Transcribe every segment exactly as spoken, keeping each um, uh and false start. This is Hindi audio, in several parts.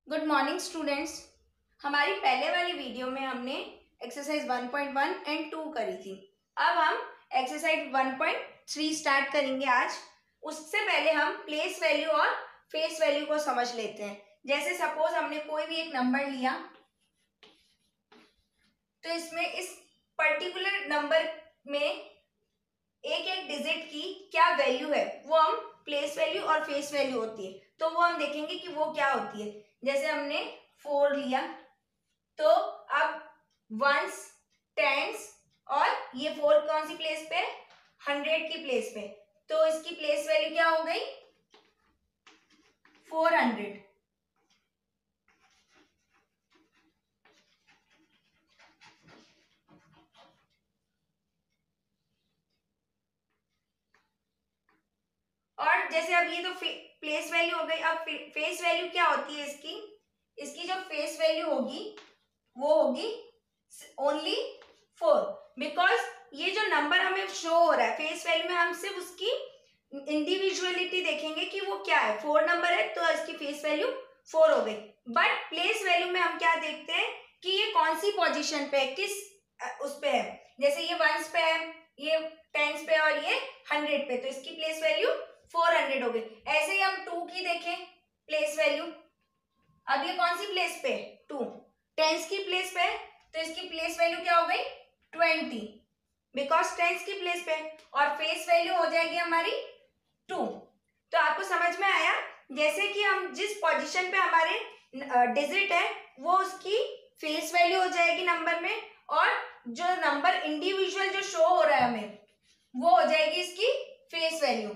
Good morning students. हमारी पहले वाली वीडियो में हमने exercise one point one and two करी थी। अब हम exercise one point three start करेंगे आज। उससे पहले हम प्लेस वैल्यू और फेस वैल्यू को समझ लेते हैं। जैसे सपोज हमने कोई भी एक नंबर लिया, तो इसमें इस पर्टिकुलर नंबर में एक एक डिजिट की क्या वैल्यू है वो हम प्लेस वैल्यू और फेस वैल्यू होती है, तो वो हम देखेंगे कि वो क्या होती है। जैसे हमने फोर लिया, तो अब वंस, टेंस और ये फोर कौन सी प्लेस पे, हंड्रेड की प्लेस पे, तो इसकी प्लेस वैल्यू क्या हो गई, फोर हंड्रेड। और जैसे अब ये तो प्लेस वैल्यू हो गई। अब फेस वैल्यू क्या होती है इसकी, इसकी जो फेस वैल्यू होगी वो होगी ओनली फोर, बिकॉज ये जो नंबर हमें शो हो रहा है फेस वैल्यू में, हम सिर्फ उसकी इंडिविजुअलिटी देखेंगे कि वो क्या है। फोर नंबर है तो इसकी फेस वैल्यू फोर हो गई। बट प्लेस वैल्यू में हम क्या देखते हैं कि ये कौन सी पोजीशन पे है, किस उस पे है। जैसे ये वंस पे है, ये टेंस पे और ये हंड्रेड पे, तो इसकी प्लेस वैल्यू फोर हंड्रेड हो गई। ऐसे ही हम टू की देखें प्लेस वैल्यू। अब ये कौन सी प्लेस पे, टू टेंस की प्लेस पे, तो इसकी प्लेस वैल्यू क्या हो गई, ट्वेंटी, बिकॉज टेंस की प्लेस पे। और फेस वैल्यू हो जाएगी हमारी टू। तो आपको समझ में आया, जैसे कि हम जिस पोजीशन पे हमारे डिजिट है वो उसकी फेस वैल्यू हो जाएगी नंबर में, और जो नंबर इंडिविजुअल जो शो हो रहा है हमें वो हो जाएगी इसकी फेस वैल्यू।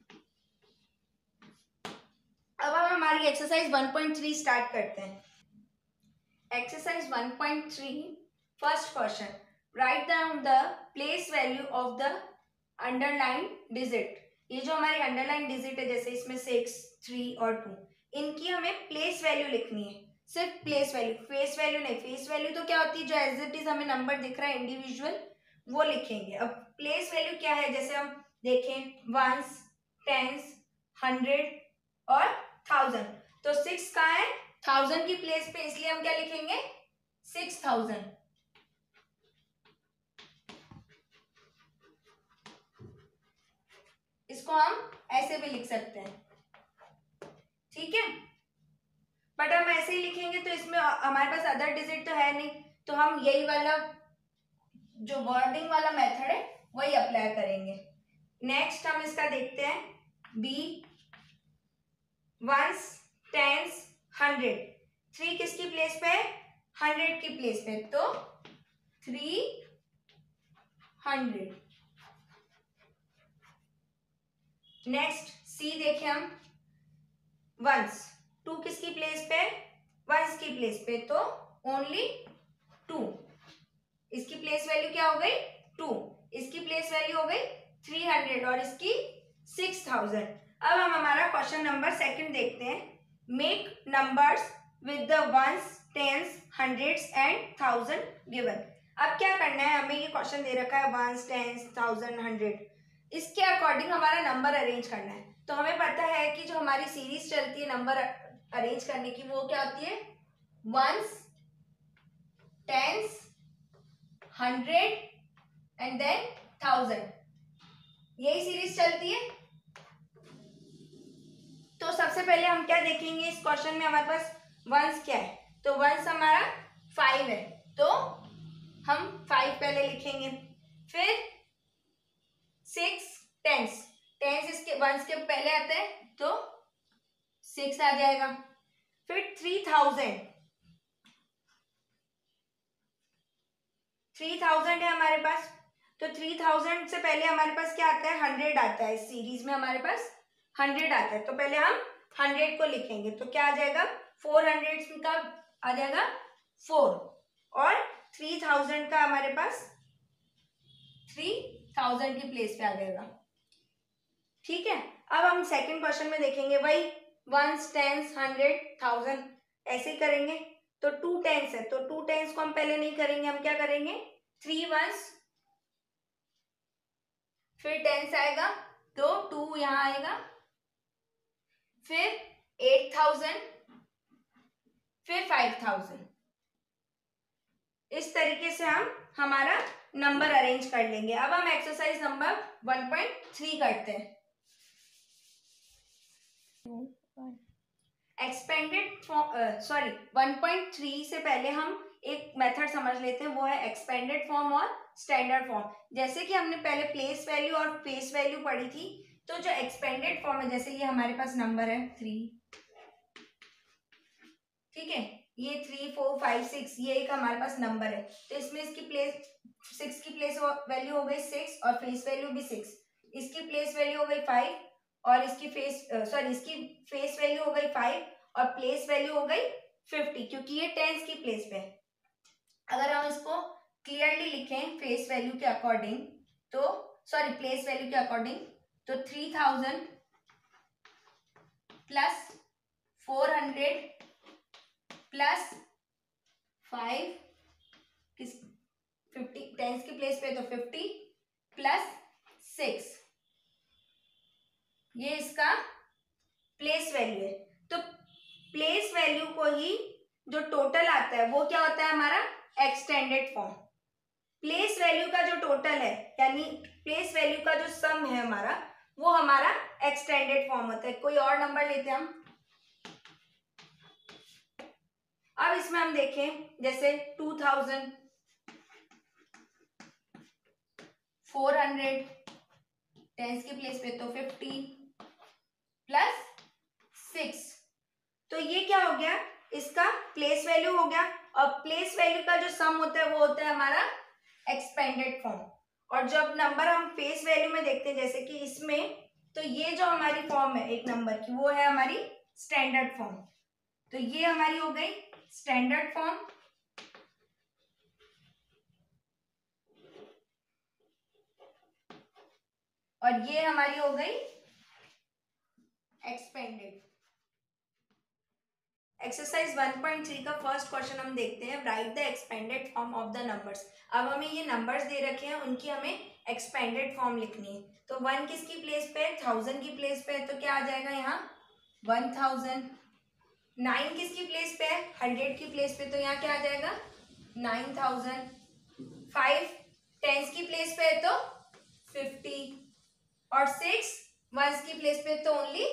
अब हम हमारी exercise one point three start करते हैं। Exercise one point three, first question, write down the place value of the underline digit. ये जो हमारी अंडरलाइन डिजिट है, जैसे इसमें सिक्स, थ्री और टू, इनकी हमें प्लेस वैल्यू लिखनी है, सिर्फ प्लेस वैल्यू, फेस वैल्यू नहीं। फेस वैल्यू तो क्या होती है, जो एज इट इज हमें नंबर दिख रहा है इंडिविजुअल, वो लिखेंगे। अब प्लेस वैल्यू क्या है, जैसे हम देखें वंस, टेंस, हंड्रेड और थाउजेंड, तो सिक्स कहाँ है, थाउजेंड की प्लेस पे, इसलिए हम क्या लिखेंगे, सिक्स थाउजेंड। इसको हम ऐसे भी लिख सकते हैं, ठीक है। बट हम ऐसे ही लिखेंगे तो इसमें हमारे पास अदर डिजिट तो है नहीं, तो हम यही वाला जो वर्डिंग वाला मेथड है वही अप्लाई करेंगे। नेक्स्ट हम इसका देखते हैं, B, ones, tens, hundred, three किसकी प्लेस पे है, हंड्रेड की प्लेस पे, तो थ्री हंड्रेड। नेक्स्ट सी देखें हम, वंस, टू किसकी प्लेस पे, वंस की प्लेस पे, तो ओनली टू, इसकी प्लेस वैल्यू क्या हो गई, टू, इसकी प्लेस वैल्यू हो गई थ्री हंड्रेड और इसकी सिक्स थाउजेंड। अब हम हमारा क्वेश्चन नंबर सेकंड देखते हैं, make numbers with the ones, tens, hundreds and thousand given. अब क्या करना है, हमें ये क्वेश्चन दे रखा है वंस, टेंस, थाउजेंड, हंड्रेड, इसके अकॉर्डिंग हमारा नंबर अरेंज करना है। तो हमें पता है कि जो हमारी सीरीज चलती है नंबर अरेंज करने की, वो क्या होती है, ones, tens, hundred and then thousand, यही सीरीज चलती है। तो सबसे पहले हम क्या देखेंगे, इस क्वेश्चन में हमारे पास वंस क्या है, तो वंस हमारा फाइव है, तो हम फाइव पहले लिखेंगे। फिर सिक्स, टेंस, टेंस इसके वंस के पहले आता है तो सिक्स आ जाएगा। फिर थ्री थाउजेंड, थ्री थाउजेंड है हमारे पास, तो थ्री थाउजेंड से पहले हमारे पास क्या आता है, हंड्रेड आता है। इस सीरीज में हमारे पास हंड्रेड आता है, तो पहले हम हंड्रेड को लिखेंगे, तो क्या आ जाएगा, फोर हंड्रेड का आ जाएगा फोर, और थ्री थाउजेंड का हमारे पास थ्री थाउजेंड की प्लेस पे आ जाएगा, ठीक है। अब हम सेकंड क्वेश्चन में देखेंगे वही वंस, टेंस, हंड्रेड, थाउजेंड, ऐसे ही करेंगे। तो टू टेंस है, तो टू टेंस को हम पहले नहीं करेंगे, हम क्या करेंगे, थ्री वंस, फिर टेंस आएगा तो टू यहाँ आएगा, फिर एट थाउजेंड, फिर फाइव थाउजेंड। इस तरीके से हम हमारा नंबर अरेंज कर लेंगे। अब हम exercise number one point three करते हैं। Expanded form, sorry one point three से पहले हम एक मेथड समझ लेते हैं, वो है एक्सपेंडेड फॉर्म और स्टैंडर्ड फॉर्म। जैसे कि हमने पहले प्लेस वैल्यू और फेस वैल्यू पढ़ी थी, तो जो एक्सपेंडेड फॉर्म है, जैसे ये हमारे पास नंबर है थ्री, ठीक है, ये थ्री फोर फाइव सिक्स, ये एक हमारे पास नंबर है, तो इसमें इसकी प्लेस सिक्स की प्लेस वैल्यू हो गई सिक्स और फेस वैल्यू भी सिक्स। इसकी प्लेस वैल्यू हो गई फाइव और इसकी फेस सॉरी इसकी फेस वैल्यू हो गई फाइव और प्लेस वैल्यू हो गई फिफ्टी, क्योंकि ये टेंस की प्लेस पे है। अगर हम इसको क्लियरली लिखें फेस वैल्यू के अकॉर्डिंग, तो सॉरी प्लेस वैल्यू के अकॉर्डिंग, तो three thousand plus four hundred plus five, किस फिफ्टी टेंस की प्लेस पे तो फिफ्टी प्लस सिक्स, ये इसका प्लेस वैल्यू है। तो प्लेस वैल्यू को ही जो टोटल आता है वो क्या होता है हमारा एक्सटेंडेड फॉर्म। प्लेस वैल्यू का जो टोटल है, यानी प्लेस वैल्यू का जो सम है हमारा, वो हमारा एक्सटेंडेड फॉर्म होता है। कोई और नंबर लेते हैं हम। अब इसमें हम देखें, जैसे two thousand, four hundred, tens की प्लेस पे तो फिफ्टी प्लस सिक्स, तो ये क्या हो गया, इसका प्लेस वैल्यू हो गया। और प्लेस वैल्यू का जो सम होता है वो होता है हमारा एक्सपेंडेड फॉर्म। और जब नंबर हम फेस वैल्यू में देखते हैं, जैसे कि इसमें, तो ये जो हमारी फॉर्म है एक नंबर की, वो है हमारी स्टैंडर्ड फॉर्म। तो ये हमारी हो गई स्टैंडर्ड फॉर्म, और ये हमारी हो गई expanded. Exercise one point three का फर्स्ट क्वेश्चन हम देखते हैं, write the expanded form of the numbers. अब हमें ये नंबर्स दे रखे हैं, उनकी हमें एक्सपेंडेड फॉर्म लिखनी है। तो वन किसकी प्लेस पे है, थाउजेंड की प्लेस पे है, तो क्या आ जाएगा यहाँ वन थाउजेंड। नाइन किसकी प्लेस पे है, हंड्रेड की प्लेस पे, तो यहाँ क्या आ जाएगा नाइन थाउजेंड। फाइव टेंस की प्लेस पे है तो फिफ्टी, और सिक्स वंस की प्लेस पे तो ओनली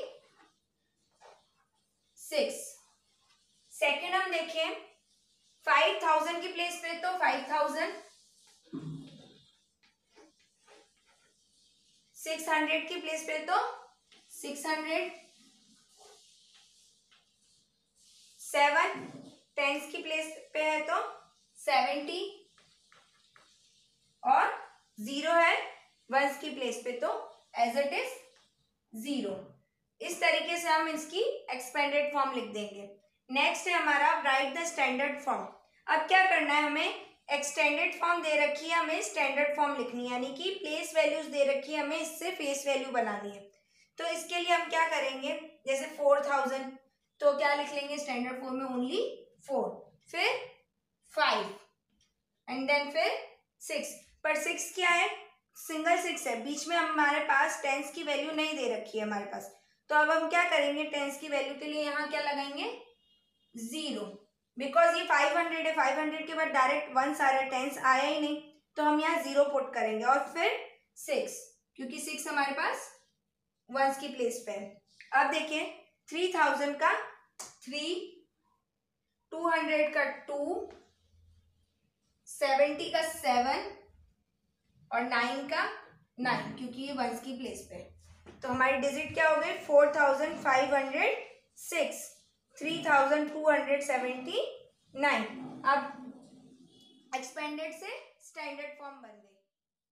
सिक्स। सेकेंड हम देखें, फाइव थाउजेंड की प्लेस पे तो फाइव थाउजेंड, सिक्स हंड्रेड की प्लेस पे तो सिक्स हंड्रेड, सेवन टेंस की प्लेस पे है तो सेवेंटी, और जीरो है वंस की प्लेस पे तो एज इट इज जीरो। इस तरीके से हम इसकी एक्सपेंडेड फॉर्म लिख देंगे। नेक्स्ट है हमारा राइट द स्टैंडर्ड फॉर्म। अब क्या करना है, हमें एक्सटेंडेड फॉर्म दे रखी है, हमें स्टैंडर्ड फॉर्म लिखनी है, यानी कि प्लेस वैल्यूज दे रखी है, हमें इससे फेस वैल्यू बनानी है। तो इसके लिए हम क्या करेंगे, जैसे फोर थाउजेंड, तो क्या लिख लेंगे स्टैंडर्ड फॉर्म में ओनली फोर, फिर फाइव एंड देन फिर सिक्स। पर सिक्स क्या है, सिंगल सिक्स है, बीच में हमारे पास टेंस की वैल्यू नहीं दे रखी है हमारे पास। तो अब हम क्या करेंगे, टेंस की वैल्यू के लिए यहाँ क्या लगाएंगे जीरो, बिकॉज ये फाइव हंड्रेड है, फाइव हंड्रेड के बाद डायरेक्ट वंस आ रहा है, टेंस आया ही नहीं, तो हम यहाँ जीरो पुट करेंगे। और फिर सिक्स, क्योंकि सिक्स हमारे पास वंस की प्लेस पे है। अब देखिए थ्री थाउजेंड का थ्री, टू हंड्रेड का टू, सेवेंटी का सेवन, और नाइन का नाइन, क्योंकि ये वंस की प्लेस पे है। तो हमारी डिजिट क्या हो गई, four thousand five hundred six, three thousand two hundred seventy nine. अब एक्सपेंडेड से स्टैंडर्ड फॉर्म बन गई।